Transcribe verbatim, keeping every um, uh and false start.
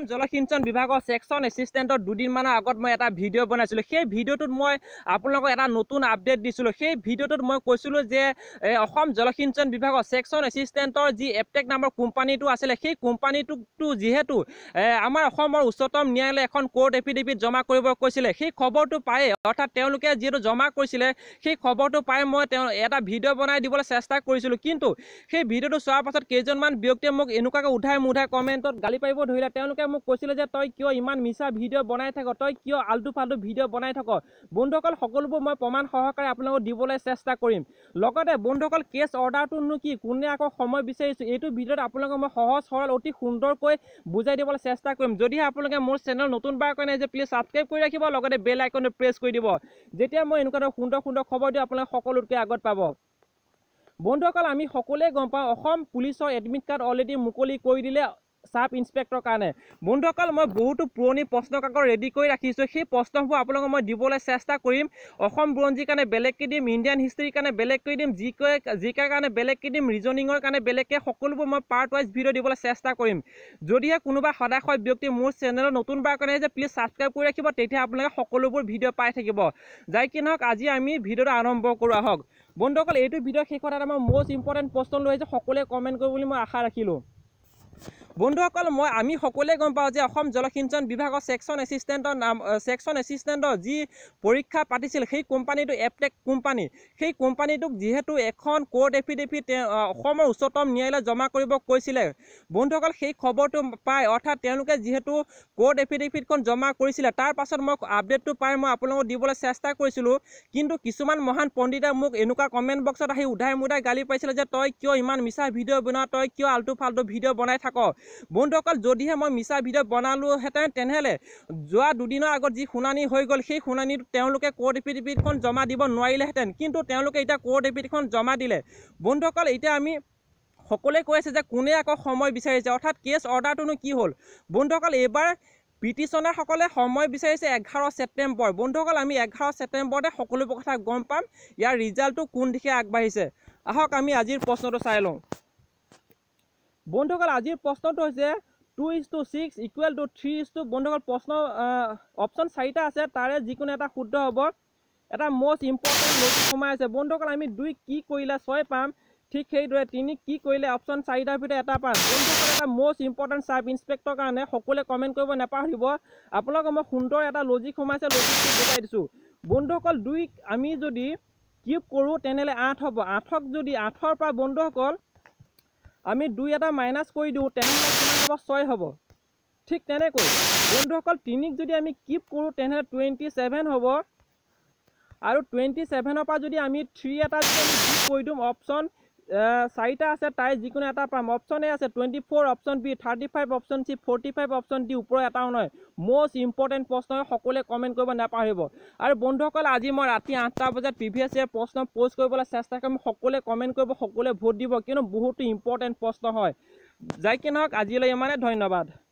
জলসিঞ্চন বিভাগৰ সেকশন এসিস্টেন্টৰ দুদিন মানৰ আগত মই এটা ভিডিঅ' বনাইছিলো। সেই ভিডিঅ'টোত মই আপোনালোকক এটা নতুন আপডেট দিছিলো। সেই ভিডিঅ'টোত মই কৈছিলো যে অসম জলসিঞ্চন বিভাগৰ সেকশন এসিস্টেন্টৰ যি এপটেক নামৰ কোম্পানীটো আছিলে, সেই কোম্পানীটো যিহেতু আমাৰ অসমৰ উচ্চতম ন্যায়ালয়ে এখন কোৰ্ট এফিডেভিট জমা কৰিব কৈছিলে, সেই খবৰটো পায় অৰ্থাৎ তেওঁলোকে যিহেতু জমা কৰিছিলে সেই খবৰটো পাই মই এটা ভিডিঅ' বনাই দিবলৈ চেষ্টা কৰিছিলো। কিন্তু সেই ভিডিঅ'টো চোৱাৰ পাছত কেইজনমান ব্যক্তিয়ে মোক এনেকুৱাকৈ উঠাই মুঠাই কমেণ্টত গালি পাৰিব ধৰিলে। তেওঁলোকে মোক কৈছিলে যে তই কিয় ইমান মিছা ভিডিঅ' বনাই থাক, তই কিয় আলটু ফাল্টু ভিডিঅ' বনাই থাক। বন্ধুসকল, সকলোবোৰ মই প্ৰমাণ সহকাৰে আপোনালোকক দিবলৈ চেষ্টা কৰিম। লগতে বন্ধুসকল, কেছ অৰ্ডাৰটোনো কি, কোনে আকৌ সময় বিচাৰিছোঁ, এইটো ভিডিঅ'ত আপোনালোকক মই সহজ সৰল অতি সুন্দৰকৈ বুজাই দিবলৈ চেষ্টা কৰিম। যদিহে আপোনালোকে মোৰ চেনেল নতুনবাৰ কাৰণে যে প্লিজ ছাবস্ক্ৰাইব কৰি ৰাখিব, লগতে বেল আইকনটো প্ৰেছ কৰি দিব। যেতিয়া মই এনেকুৱা ধৰণৰ সুন্দৰ সুন্দৰ খবৰ দিওঁ আপোনালোকে সকলোতকৈ আগত পাব। বন্ধুসকল, আমি সকলোৱে গম পাওঁ অসম পুলিচৰ এডমিট কাৰ্ড অলৰেডি মুকলি কৰি দিলে সাব ইন্সপেক্টৰৰ কাৰণে। বন্ধুসকল, মই বহুতো পুৰণি প্ৰশ্ন কাকত ৰেডি কৰি ৰাখিছোঁ। সেই প্ৰশ্নবোৰ আপোনালোকক মই দিবলৈ চেষ্টা কৰিম। অসম বুৰঞ্জীৰ কাৰণে বেলেগকৈ দিম, ইণ্ডিয়ান হিষ্ট্ৰীৰ কাৰণে বেলেগকৈ দিম, জি কে জি কেৰ কাৰণে বেলেগকৈ দিম, ৰিজনিঙৰ কাৰণে বেলেগকৈ, সকলোবোৰ মই পাৰ্ট ৱাইজ ভিডিঅ' দিবলৈ চেষ্টা কৰিম। যদিহে কোনোবা সদাশয় ব্যক্তি মোৰ চেনেলত নতুনবাৰ কাৰণে যে প্লিজ ছাবস্ক্ৰাইব কৰি ৰাখিব, তেতিয়া আপোনালোকে সকলোবোৰ ভিডিঅ' পাই থাকিব। যাই কি নহওক, আজি আমি ভিডিঅ'টো আৰম্ভ কৰোঁ আহক। বন্ধুসকল, এইটো ভিডিঅ' শেষত এটা মই মষ্ট ইম্পৰ্টেণ্ট প্ৰশ্ন লৈ আহিছোঁ, সকলোৱে কমেণ্ট কৰিব বুলি মই আশা ৰাখিলোঁ। বন্ধুসকল, মই আমি সকলোৱে গম পাওঁ যে অসম জলসিঞ্চন বিভাগৰ সেকশন এসিস্টেন্টৰ নাম সেকশন এসিস্টেন্টৰ যি পৰীক্ষা পাতিছিল সেই কোম্পানীটো এপটেক কোম্পানী। সেই কোম্পানীটোক যিহেতু এখন কোৰ্ট এফিডেভিট অসমৰ উচ্চতম ন্যায়ালয়ত জমা কৰিব কৈছিলে। বন্ধুসকল, সেই খবৰটো পাই অৰ্থাৎ তেওঁলোকে যিহেতু কোৰ্ট এফিডেভিটখন জমা কৰিছিলে, তাৰ পাছত মই আপডেটটো পাই মই আপোনালোকক দিবলৈ চেষ্টা কৰিছিলোঁ। কিন্তু কিছুমান মহান পণ্ডিতে মোক এনেকুৱা কমেণ্ট বক্সত আহি উধাই মুধাই গালি পাৰিছিলে যে তই কিয় ইমান মিছা ভিডিঅ' বনাৱ, তই কিয় আল্টু ফাল্টু ভিডিঅ' বনাই থাক। বন্ধুসকল, যদিহে মই মিছা ভিডিঅ' বনালোহেঁতেন তেনেহ'লে যোৱা দুদিনৰ আগত যি শুনানি হৈ গ'ল সেই শুনানিত তেওঁলোকে কোৰ্ট এফিডেভিটখন জমা দিব নোৱাৰিলেহেঁতেন। কিন্তু তেওঁলোকে এতিয়া কোৰ্ট এফিডেভিটখন জমা দিলে। বন্ধুসকল, এতিয়া আমি সকলোৱে কৈ আছে যে কোনে আকৌ সময় বিচাৰিছে, অৰ্থাৎ কেছ অৰ্ডাৰটোনো কি হ'ল। বন্ধুসকল, এইবাৰ পিটিশ্যনাৰসকলে সময় বিচাৰিছে এঘাৰ ছেপ্টেম্বৰ। বন্ধুসকল, আমি এঘাৰ ছেপ্টেম্বৰতে সকলোবোৰ কথা গম পাম, ইয়াৰ ৰিজাল্টটো কোন দিশে আগবাঢ়িছে। আহক আমি আজিৰ প্ৰশ্নটো চাই লওঁ। বন্ধুসকল, আজিৰ প্ৰশ্নটো হৈছে two is two six equal two three is two. বন্ধুসকল, প্ৰশ্ন অপশ্যন চাৰিটা আছে, তাৰে যিকোনো এটা শুদ্ধ হ'ব। এটা মষ্ট ইম্পৰ্টেণ্ট লজিক সোমাই আছে। বন্ধুসকল, আমি দুই কি কৰিলে ছয় পাম, ঠিক সেইদৰে তিনি কি কৰিলে অপশ্যন চাৰিটাৰ ভিতৰত এটা পাম। বন্ধুসকল, এটা মষ্ট ইম্পৰ্টেণ্ট সাব ইন্সপেক্টৰৰ কাৰণে সকলোৱে কমেণ্ট কৰিব নাপাহৰিব। আপোনালোকক মই সুন্দৰ এটা লজিক সোমাইছে, লজিকটো বুজাই দিছোঁ। বন্ধুসকল, দুই আমি যদি কিউব কৰোঁ তেনেহ'লে আঠ হ'ব। আঠক যদি আঠৰ পৰা বন্ধুসকল আমি দুই এটা মাইনাছ কৰি দিওঁ তেনেহ'লে কিমান হ'ব, ছয় হ'ব। ঠিক তেনেকৈ বন্ধুসকল, তিনিক যদি আমি কিউব কৰোঁ তেনেহ'লে টুৱেণ্টি ছেভেন হ'ব। আৰু টুৱেণ্টি ছেভেনৰ পৰা যদি আমি থ্ৰী এটা যদি আমি যোগ কৰি দিওঁ, অপশ্যন চাৰিটা আছে তাই যিকোনো এটা পাম। অপশ্যন এ আছে twenty four, option B thirty five, option C forty five, option D ওপৰৰ এটাও নহয়। মষ্ট ইম্পৰ্টেণ্ট প্ৰশ্ন, সকলোৱে কমেণ্ট কৰিব নাপাহৰিব। আৰু বন্ধুসকল, আজি মই ৰাতি আঠটা বজাত প্ৰিভিয়াছ ইয়েৰ প্ৰশ্ন প'ষ্ট কৰিবলৈ চেষ্টা কৰিম। সকলোৱে কমেণ্ট কৰিব, সকলোৱে ভোট দিব, কিয়নো বহুতো ইম্পৰ্টেণ্ট প্ৰশ্ন হয়। যাই কি নহওক, আজিলৈ ইমানে, ধন্যবাদ।